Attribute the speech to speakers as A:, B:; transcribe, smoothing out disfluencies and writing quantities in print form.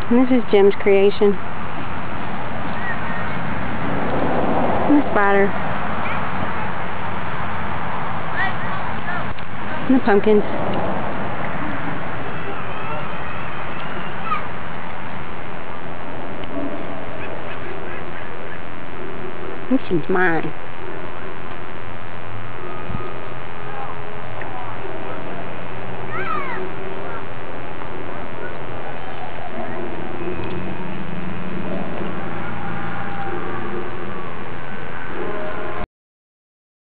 A: And this is Jim's creation. And the spider. And the pumpkins. This is mine.